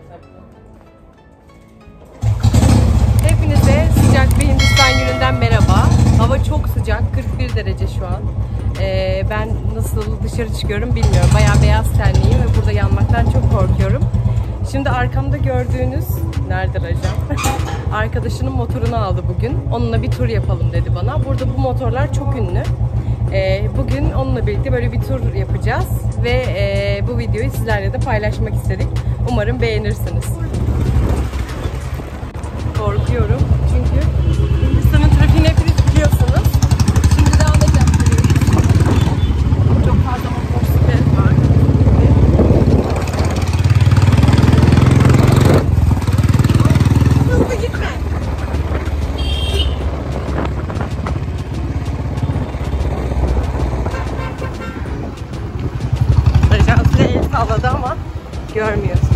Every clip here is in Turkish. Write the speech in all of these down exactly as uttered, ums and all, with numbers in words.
Hepinize sıcak bir Hindistan gününden merhaba. Hava çok sıcak, kırk bir derece şu an. Ee, ben nasıl dışarı çıkıyorum bilmiyorum. Bayağı beyaz tenliyim ve burada yanmaktan çok korkuyorum. Şimdi arkamda gördüğünüz, nerede Rajam? Arkadaşının motorunu aldı bugün. Onunla bir tur yapalım dedi bana. Burada bu motorlar çok ünlü. Ee, bugün onunla birlikte böyle bir tur yapacağız. Ve e, bu videoyu sizlerle de paylaşmak istedik. Umarım beğenirsiniz. Korkuyorum çünkü Hindistan'ın trafiğini hepiniz biliyorsunuz. Şimdi devam edeceğim. Çok fazla motosiklet var. Hızlı gitme. Ajansla el salladı ama görmüyorsunuz.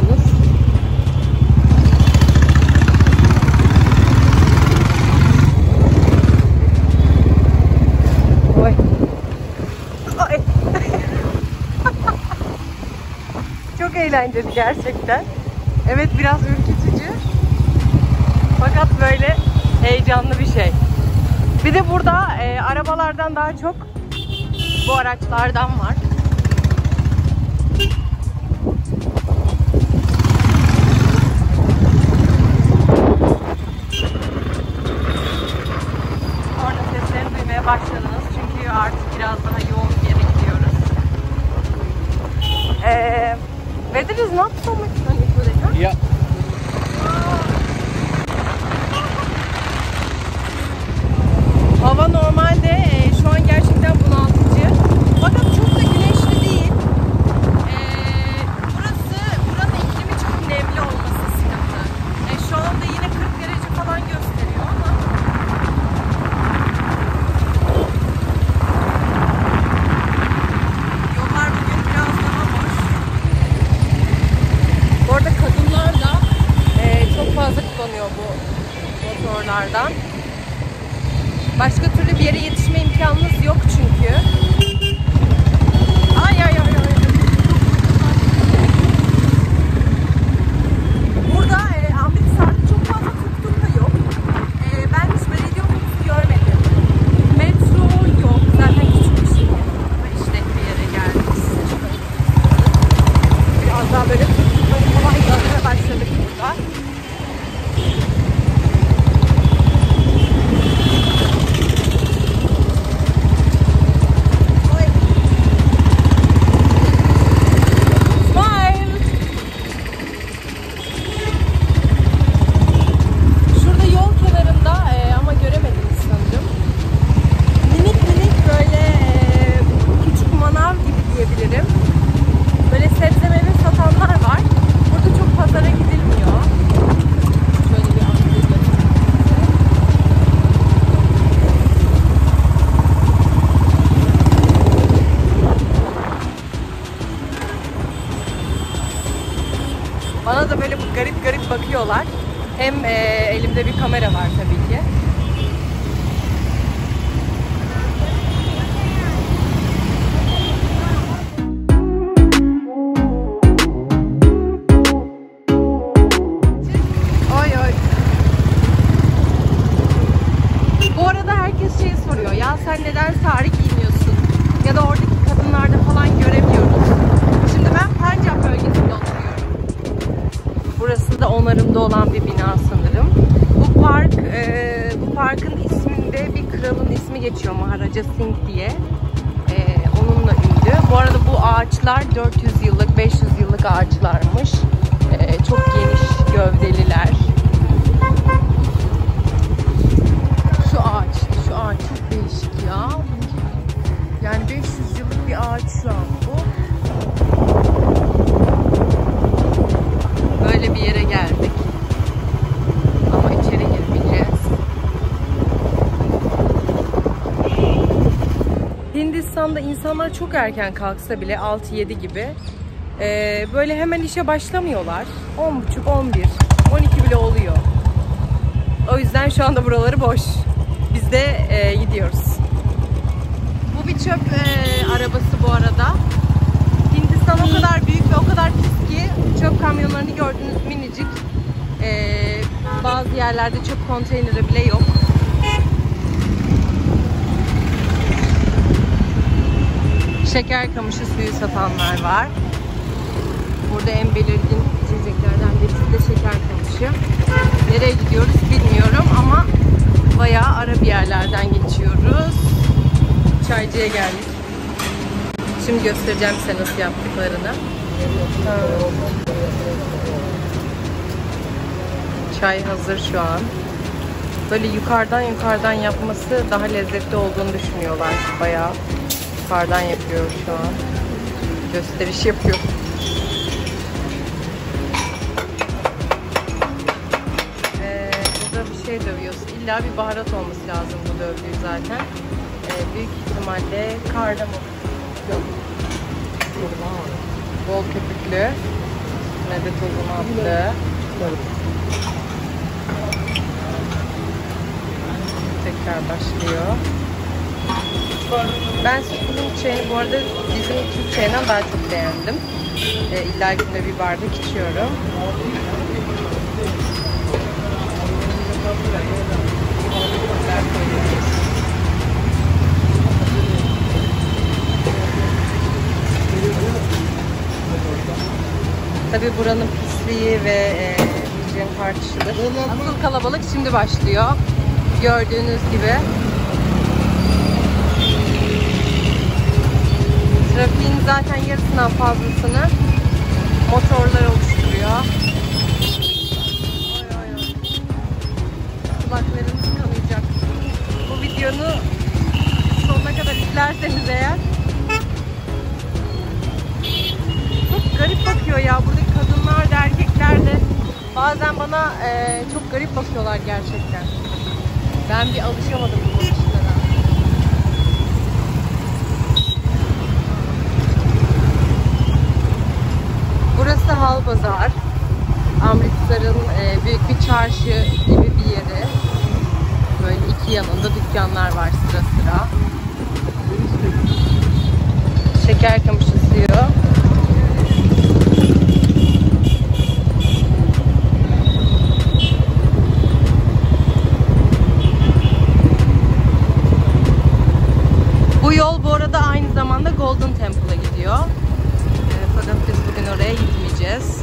Çok eğlenceli gerçekten. Evet, biraz ürkütücü. Fakat böyle heyecanlı bir şey. Bir de burada e, arabalardan daha çok bu araçlardan var. Orada seslerini duymaya başladınız. Çünkü artık biraz daha yoğun bir yere gidiyoruz. Eee Weather is not so much sunny today, huh? Yeah. Hava normalde e, şu an gerçekten bunaltıcı. Fakat çok da güneşli değil. E, burası, buranın iklimi çok nemli olması sıkıntı. E, şu anda yine kırk derece falan gösteriyor ama yollar bugün biraz daha boş. Bu arada kadınlar da e, çok fazla kullanıyor bu motorlardan. Başka türlü bir yere yetişme imkanınız yok çünkü. Ay ay ay ay. Burada e, Amritsar'da çok fazla tuk-tuk da yok. E, ben hiç belediye otobüsü görmedim. Metro yok. Zaten küçük bir şey. Ve işlek bir yere geldik. Biraz daha böyle tuk-tukları falan görmeye başladık burada. Bana da böyle garip garip bakıyorlar. Hem e, elimde bir kamera var tabii ki. Oy oy. Bu arada herkes şeyi soruyor. Ya sen neden sari giyiniyorsun? Ya da oradaki kadınlarda falan göremiyoruz. Şimdi ben Punjab bölgesinde oturuyorum. Burası da onarımda olan bir bina sanırım. Bu park, e, bu parkın isminde bir kralın ismi geçiyor, Maharaja Singh diye. E, onunla ünlü. Bu arada bu ağaçlar dört yüz yıllık, beş yüz yıllık ağaçlarmış. E, çok geniş gövdeliler. Şu ağaç, şu ağaç çok değişik ya. Yani beş yüz yıllık bir ağaç şu an bu. Böyle bir yere geldik. Ama içeri girmeyeceğiz. Hindistan'da insanlar çok erken kalksa bile altı yedi gibi e, böyle hemen işe başlamıyorlar. on buçuk on bir on iki bile oluyor. O yüzden şu anda buraları boş. Biz de e, gidiyoruz. Bu bir çöp e, arabası bu arada. Hindistan o kadar büyük ve o kadar pis ki çöp kamyonlarını gördüğünüz minicik. Ee, bazı yerlerde çöp konteyneri bile yok. Şeker kamışı suyu satanlar var. Burada en belirgin içeceklerden birisi de şeker kamışı. Nereye gidiyoruz bilmiyorum ama bayağı ara bir yerlerden geçiyoruz. Çaycıya geldik. Şimdi göstereceğim size nasıl yaptıklarını. Çay hazır şu an. Böyle yukarıdan yukarıdan yapması daha lezzetli olduğunu düşünüyorlar. Bayağı yukarıdan yapıyor şu an. Gösteriş yapıyor. Ee, burada bir şey dövüyorsun. İlla bir baharat olması lazım bu dövdüğü zaten. Ee, büyük ihtimalle kardamom. Yok. Bol köpüklü. Ne de tozunu attı. Tekrar başlıyor. Ben sütlü çayını bu arada bizim Türk çayından daha çok beğendim. E, İlla günde bir bardak içiyorum. Tabii buranın pisliği ve e, hijyen tartışılır. Asıl kalabalık şimdi başlıyor. Gördüğünüz gibi. Trafiğin zaten yarısından fazlasını motorlar oluşturuyor. Oy oy oy. Kulaklarınız kanayacak. Bu videonu sonuna kadar izlerseniz eğer. Çok garip bakıyor ya. Buradaki kadınlar da erkekler de bazen bana e, çok garip bakıyorlar gerçekten. Ben bir alışamadım bu bakışlara. Burası Halbazar. Amritsar'ın e, büyük bir çarşı gibi bir yeri. Böyle iki yanında dükkanlar var sıra sıra. Şeker kamışı suyu. Bu yol bu arada aynı zamanda Golden Temple'a gidiyor. E, fakat biz bugün oraya gitmeyeceğiz.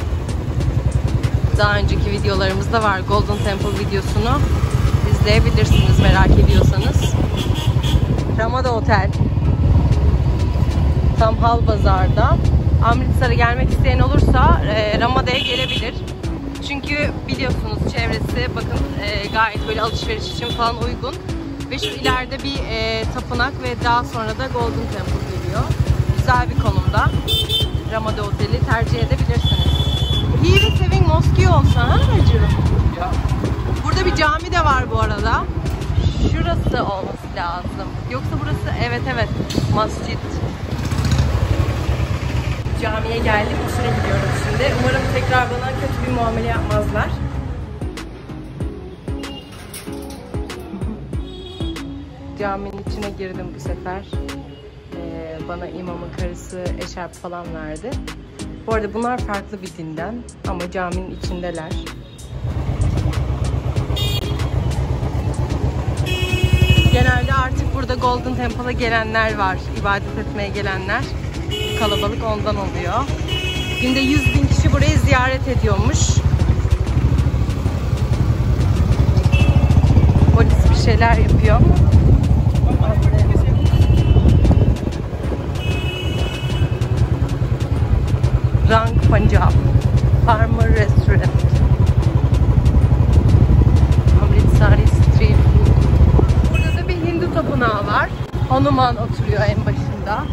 Daha önceki videolarımızda var. Golden Temple videosunu izleyebilirsiniz merak ediyorsanız. Ramada Otel. Tam Halbazar'da. Amritsar'a gelmek isteyen olursa e, Ramada'ya gelebilir. Çünkü biliyorsunuz çevresi bakın e, gayet böyle alışveriş için falan uygun. Ve şu ileride bir e, tapınak ve daha sonra da Golden Temple geliyor. Güzel bir konumda. Ramada Oteli tercih edebilirsiniz. Here Saving Mosque olsa ha acaba? Burada bir cami de var bu arada. Şurası olması lazım. Yoksa burası evet evet mascid. Camiye geldim. İçine gidiyorum şimdi. Umarım tekrar bana kötü bir muamele yapmazlar. Caminin içine girdim bu sefer. Ee, bana imamın karısı eşarp falan verdi. Bu arada bunlar farklı bir dinden ama caminin içindeler. Genelde artık burada Golden Temple'a gelenler var. İbadet etmeye gelenler. Kalabalık ondan oluyor. Günde yüz bin kişi burayı ziyaret ediyormuş. Polis bir şeyler yapıyor ama. Rang Punjab Farmer Restaurant, Amritsari Street Food. Burada da bir Hindu tapınağı var. Hanuman oturuyor en başında.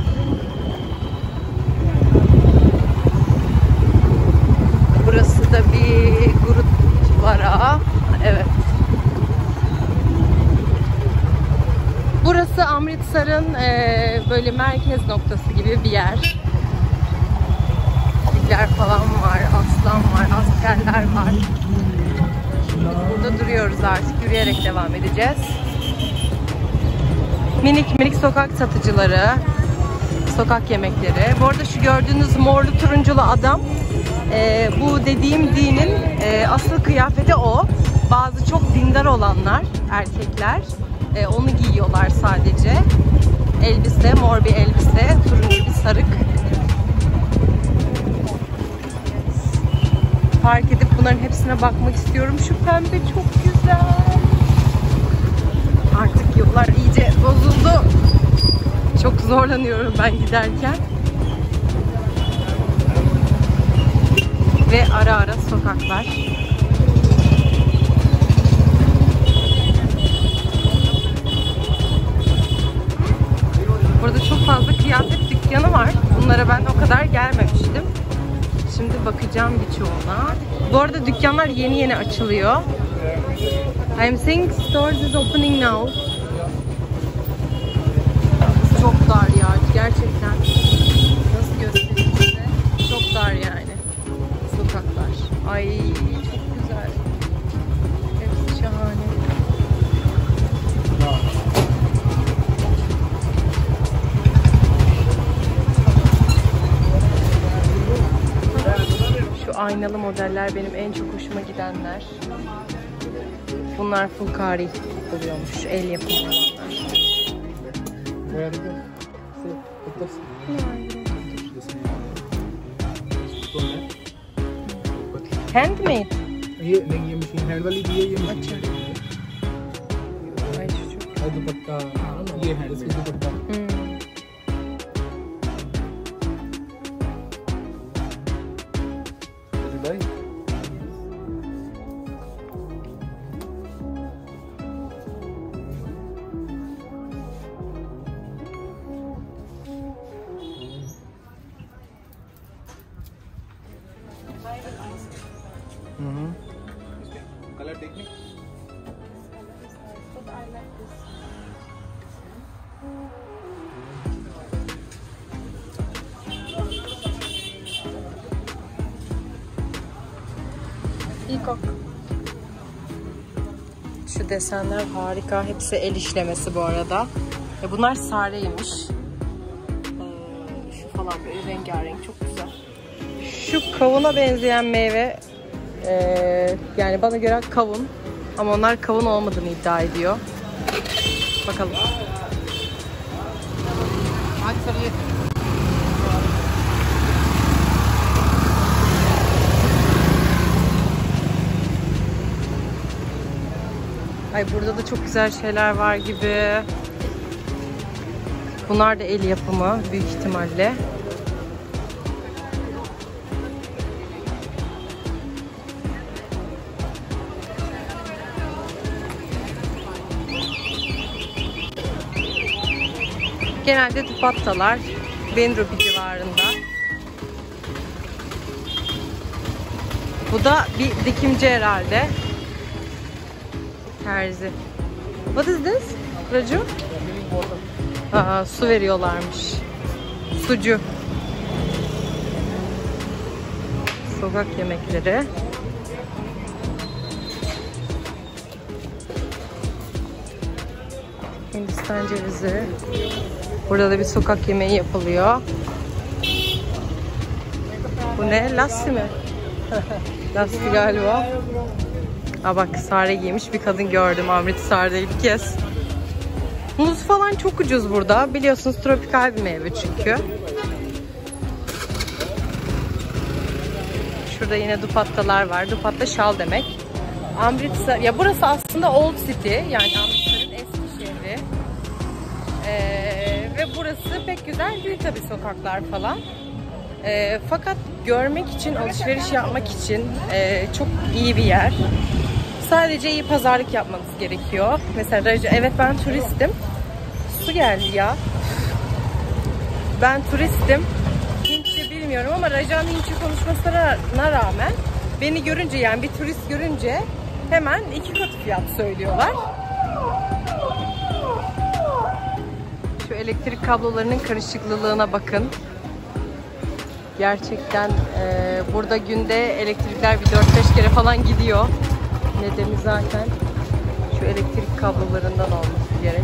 Burası da bir Gurudvara. Evet. Burası Amritsar'ın e, böyle merkez noktası gibi bir yer. Falan var, aslan var, askerler var. Şimdi burada duruyoruz artık. Yürüyerek devam edeceğiz. Minik minik sokak satıcıları, sokak yemekleri. Bu arada şu gördüğünüz morlu turunculu adam e, bu dediğim dinin e, asıl kıyafeti o. Bazı çok dindar olanlar, erkekler e, onu giyiyorlar sadece. Elbise, mor bir elbise, turuncu bir sarık. Fark edip bunların hepsine bakmak istiyorum. Şu pembe çok güzel. Artık yollar iyice bozuldu. Çok zorlanıyorum ben giderken. Ve ara ara sokaklar. Burada çok fazla kıyafet dükkanı var. Bunlara ben o kadar gelmemiştim. Şimdi bakacağım birçoğuna. Bu arada dükkanlar yeni yeni açılıyor. I'm saying stores is opening now. Çok dar ya gerçekten. Nasıl göstereyim size? Çok dar yani. Sokaklar. Ay çok güzel. Hepsi şahane. Şu aynalı modeller benim en çok hoşuma gidenler. Bunlar fulkari oluyormuş. El yapımı olanlar. Handmade. ये नहीं ये machine hand वाली भी है ये अच्छा दुपट्टा ये है इसका dupatta colour technique Peacock. Şu desenler harika. Hepsi el işlemesi bu arada. Ve bunlar sarıymış. Ee, şu falan böyle rengarenk. Çok güzel. Şu kavuna benzeyen meyve Ee, yani bana göre kavun ama onlar kavun olmadığını iddia ediyor. Bakalım. Ay burada da çok güzel şeyler var gibi. Bunlar da el yapımı büyük ihtimalle. Genelde dupattalar bin rupi civarında. Bu da bir dikimci herhalde. Terzi. What is this? Raju? Aa, su veriyorlarmış. Sucu. Sokak yemekleri. Hindistan cevizi. Burada da bir sokak yemeği yapılıyor. Bu ne? Lassi mi? Lassi galiba. Aa bak sare giymiş bir kadın gördüm. Amritsar'da ilk kez. Muz falan çok ucuz burada. Biliyorsunuz tropikal bir meyve çünkü. Şurada yine dupattalar var. Dupatta şal demek. Amritsar, ya burası aslında Old City. Yani Amritsar'ın eski şehri. Ee, ve burası pek güzel değil tabii sokaklar falan. Ee, fakat görmek için, alışveriş yapmak için e, çok iyi bir yer. Sadece iyi pazarlık yapmanız gerekiyor. Mesela evet ben turistim. Su geldi ya. Ben turistim. Hintçe bilmiyorum ama Rajan'ın Hintçe konuşmasına rağmen beni görünce, yani bir turist görünce hemen iki katı fiyat söylüyorlar. Şu elektrik kablolarının karışıklılığına bakın. Gerçekten e, burada günde elektrikler bir dört beş kere falan gidiyor. Nedeni zaten şu elektrik kablolarından olması gerek.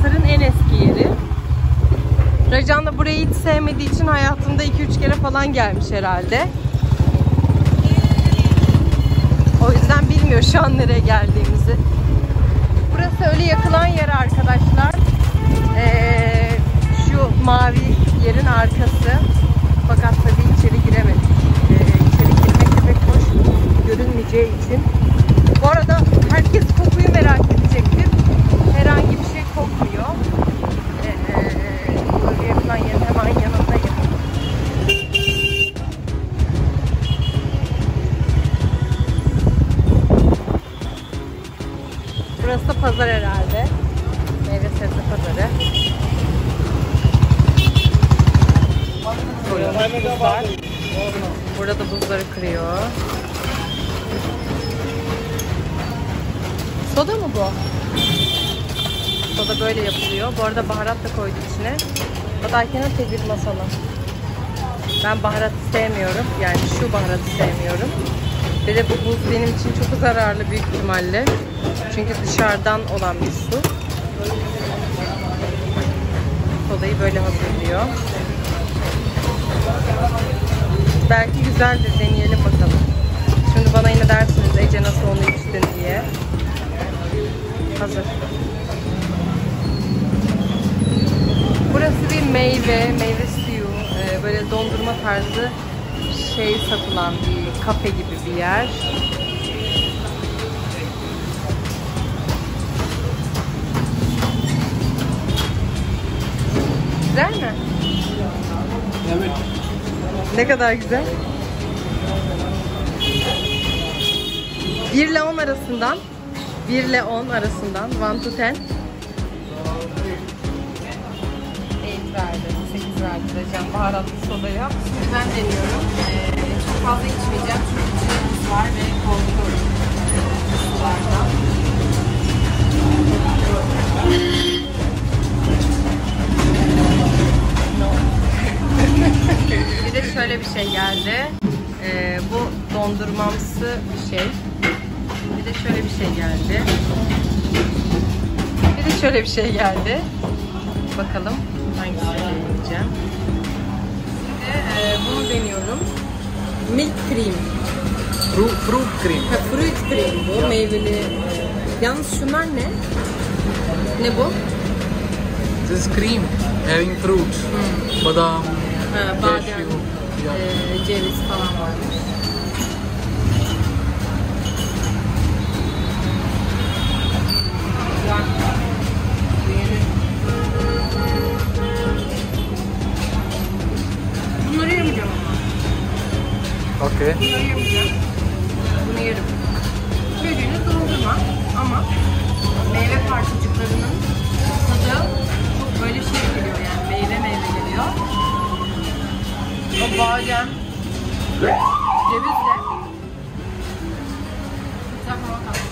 Mısır'ın en eski yeri. Racan da burayı hiç sevmediği için hayatında iki üç kere falan gelmiş herhalde. O yüzden bilmiyor şu an nereye geldiğimizi. Burası öyle yakılan yer arkadaşlar. Ee, şu mavi yerin arkası. Fakat tabii içeri giremedik. Ee, içeri girmek pek hoş görünmeyeceği için. Bu arada herkes kokuyu merak edecektir. Herhangi bir şey kokmuyor. Ee, böyle yakılan yerin hemen yanındayım. Burası da pazar herhalde. Meyve sebze pazarı. Buzlar. Burada da buzları kırıyor. Soda mı bu? Soda böyle yapılıyor. Bu arada baharat da koydu içine. Adayken tek bir masala. Ben baharatı sevmiyorum. Yani şu baharatı sevmiyorum. Ve de bu buz benim için çok zararlı büyük ihtimalle. Çünkü dışarıdan olan bir su. Sodayı böyle hazırlıyor. Belki güzeldir, deneyelim bakalım. Şimdi bana yine dersiniz Ece nasıl onu içtin diye. Hazır. Burası bir meyve, meyve suyu, böyle dondurma tarzı şey satılan bir kafe gibi bir yer. Güzel mi? Evet. Ne kadar güzel. bir ile on arasından bir ile on arasından one to ten eight verdi. sekiz verdi diyeceğim baharatlı sodaya. Şimdi ben deniyorum. Ee, çok fazla içmeyeceğim çünkü içinde buz var ve korkuyorum sulardan. Bir de şöyle bir şey geldi. Ee, bu dondurmamsı bir şey. Bir de şöyle bir şey geldi. Bir de şöyle bir şey geldi. Bakalım hangisini deneyeceğim. Şimdi e, bunu deniyorum. Milk cream. Fruit, fruit cream. Ha, fruit cream bu. Meyveli. Yalnız şunlar ne? Ne bu? This is cream having fruits. Hmm. Badam, Ha, badem, cashew, yeah. e, ceviz falan varmış. Bunları yemeyeceğim ama. Okay. Bunları yemeyeceğim. Bunu yerim. Bildiğiniz dondurma ama meyve parçacıklarının tadı çok böyle şey geliyor yani meyve meyve geliyor. O badem, cevizle güzel hava kalmış.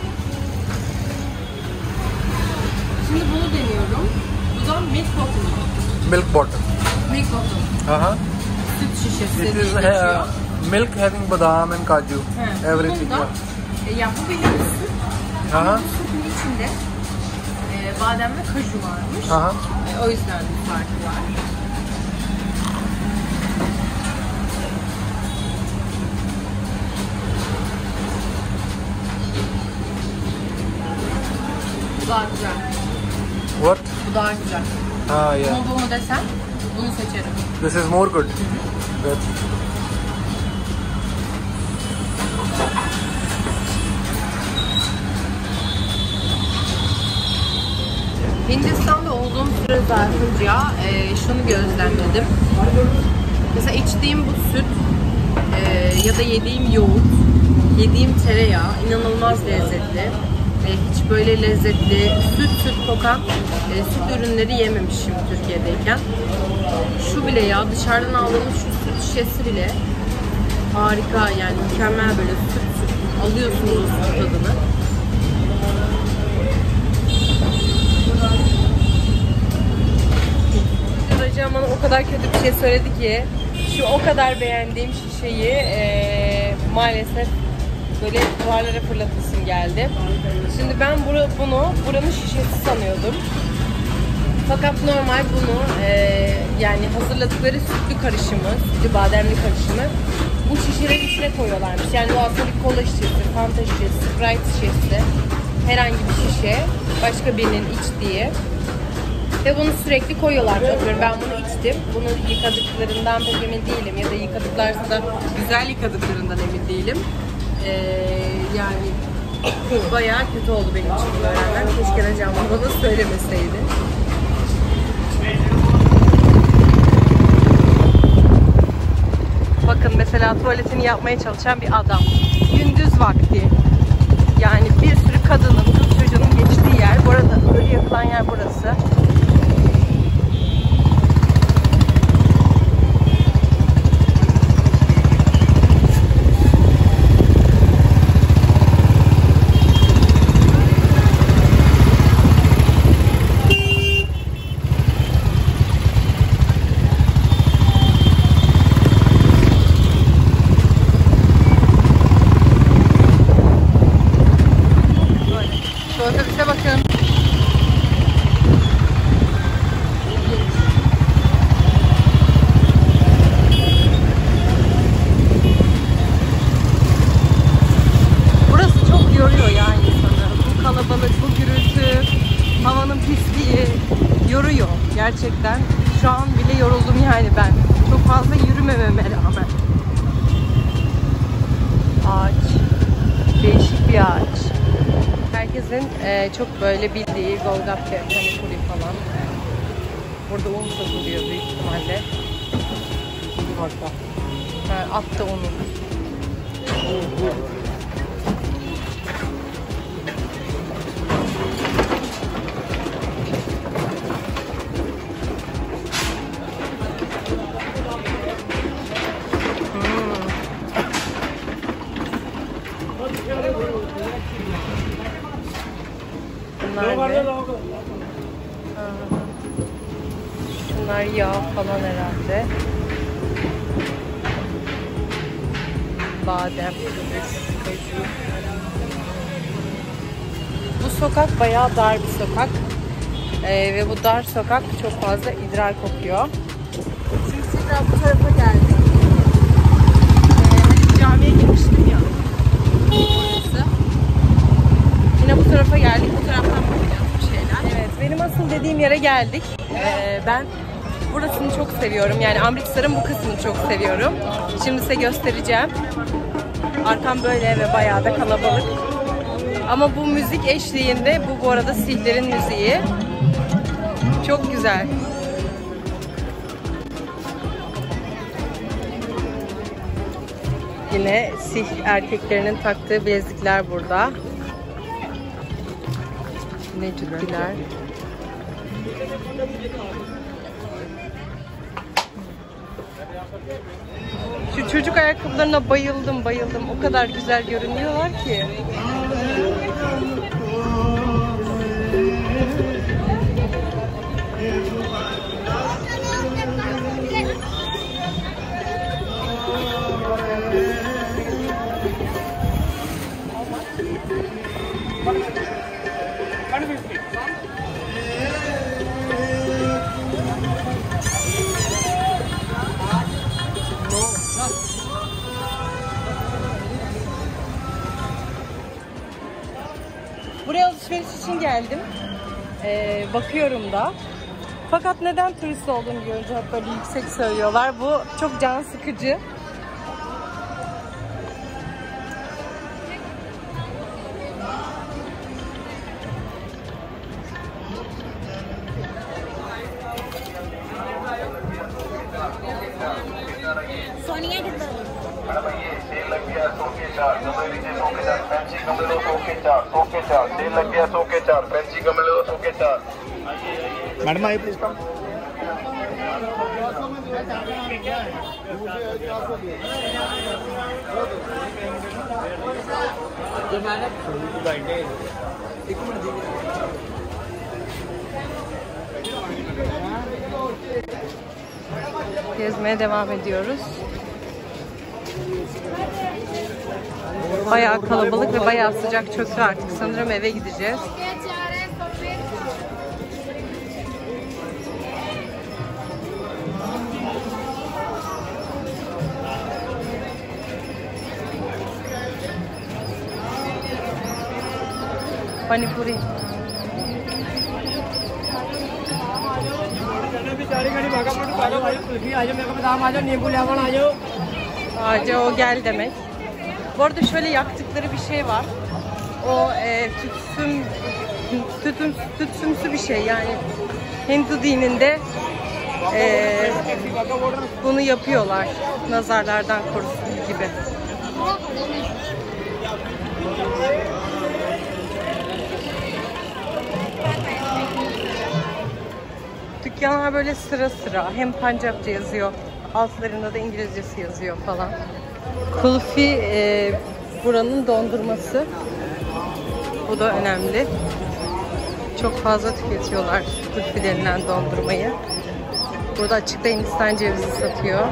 Şimdi bunu deniyorum. Bu da milk bottle. Milk bottle. Milk bottle. Uh-huh. Süt şişesi. It is uh, milk having badam and kaju. He. Everything. Bunun da, Yeah. e, ya bu bildiğiniz süt. Ama Aha. bu sütün içinde e, badem ve kaju varmış. Aha. E, o yüzden bir farkı var. Bu daha güzel. What? Bu daha güzel. Ah, yeah. Bunu bu mu desem bunu seçerim. This is more good. Good. Hindistan'da olduğum süre zarfınca e, şunu gözlemledim. Mesela içtiğim bu süt e, ya da yediğim yoğurt, yediğim tereyağı inanılmaz lezzetli. E, hiç böyle lezzetli süt süt kokan e, süt ürünleri yememişim Türkiye'deyken. Şu bile ya dışarıdan aldığımız şu süt şişesi bile harika yani mükemmel böyle süt süt alıyorsunuz o süt tadını. Hocam bana o kadar kötü bir şey söyledi ki şu o kadar beğendiğim şişeyi e, maalesef böyle duvarlara fırlatasım geldi. Şimdi ben bunu, bunu buranın şişesi sanıyordum. Fakat normal bunu e, yani hazırladıkları sütlü karışımı, sütlü bademli karışımı bu şişelerin içine koyuyorlarmış. Yani bu aslında bir kola şişesi, fanta şişesi, sprite şişesi, herhangi bir şişe, başka birinin içtiği. Ve bunu sürekli koyuyorlar. Atıyorum ben bunu içtim. Bunu yıkadıklarından pek emin değilim. Ya da yıkadıklarsa da güzel yıkadıklarından emin değilim. Ee, yani bayağı kötü oldu benim için bu öğrenmem. Keşke Necam bana söylemeseydi. Bakın mesela tuvaletini yapmaya çalışan bir adam. Gündüz vakti. Yani bir sürü kadının, kız çocuğunun geçtiği yer. Bu arada ölü yapılan yer burası. Otobüse bakın. Burası çok yoruyor yani insanı. Bu kalabalık, bu gürültü, havanın pisliği yoruyor gerçekten. Şu an bile yoruldum yani ben. Çok fazla yürümememe rağmen. Ağaç. Değişik bir ağaç. Herkesin e, çok böyle bildiği Golgapya, Panipuri falan. Burada un satılıyor büyük ihtimalle. Ha, at da unu. Bunlar ne? Şunlar yağ falan herhalde. Badem, kaju. Bu sokak bayağı dar bir sokak. Ee, ve bu dar sokak çok fazla idrar kokuyor. Şimdi tekrar bu tarafa geldik. Ee, camiye gitmiştim ya. Burası. Yine bu tarafa geldik. Bu taraftan bakacağız bir şeyler. Evet, benim asıl dediğim yere geldik. Ee, ben burasını çok seviyorum. Yani Amritsar'ın bu kısmını çok seviyorum. Şimdi size göstereceğim. Arkam böyle ve bayağı da kalabalık. Ama bu müzik eşliğinde, bu bu arada Sikhlerin müziği. Çok güzel. Yine Sikh erkeklerinin taktığı bilezikler burada. Ne cübbeler. Şu çocuk ayakkabılarına bayıldım bayıldım. O kadar güzel görünüyorlar ki. Buraya alışveriş için geldim. Ee, bakıyorum da. Fakat neden turist olduğunu görünce hep böyle yüksek söylüyorlar. Bu çok can sıkıcı. Sonia कितना madam ये सेल लग गया सौ के चार कमरे लीजिए सौ के चार फैंसी कमरे लो सौ के चार सौ के चार सेल लग गया सौ के चार फैंसी कमरे लो सौ के चार मैडम आइए please come Gezmeye devam ediyoruz. Bayağı kalabalık ve bayağı sıcak çöktü artık. Sanırım eve gideceğiz. Panipuri. Ağaca o gel demek. Bu arada şöyle yaktıkları bir şey var. O e, tütsüm, tütüm, tütsümsü bir şey yani. Hindu dininde e, bunu yapıyorlar. Nazarlardan korusun gibi. Dükkanlar böyle sıra sıra. Hem Pancapça yazıyor. Altlarında da İngilizcesi yazıyor falan. Kulfi e, buranın dondurması. Bu da önemli. Çok fazla tüketiyorlar kulfi denilen dondurmayı. Burada açıkta Hindistan cevizi satıyor.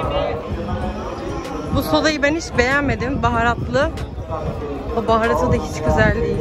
Bu sodayı ben hiç beğenmedim. Baharatlı. O baharatı da hiç güzel değil.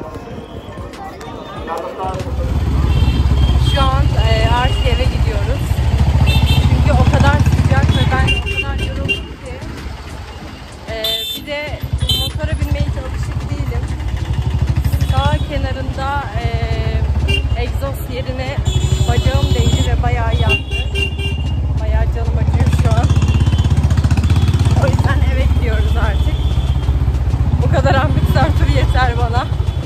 Şu an e, artık eve gidiyoruz. Çünkü o kadar sıcak ve ben o kadar yoruldum ki. E, bir de motora binmeye hiç alışık değilim. Dağ kenarında e, egzoz yerine bacağım değdi ve bayağı yandı. Bayağı canım acıyor şu an. O yüzden eve gidiyoruz artık. Bu kadar Amritsar turu yeter bana.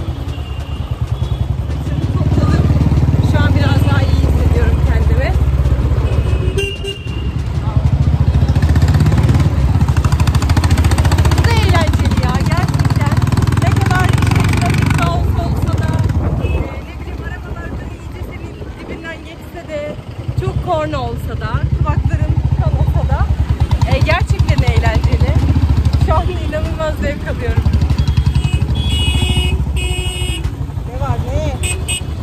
Şu an biraz daha iyi hissediyorum kendimi. Bu da eğlenceli ya gerçekten. Ne kadar işte trafik kaos olsa da, e, ne bileyim arabalardan iyice senin dibinden geçse de, çok korna olsa da, kulakların kanasa da e, gerçekten eğlenceli. Şu an inanılmaz zevk alıyorum. Ne var ne?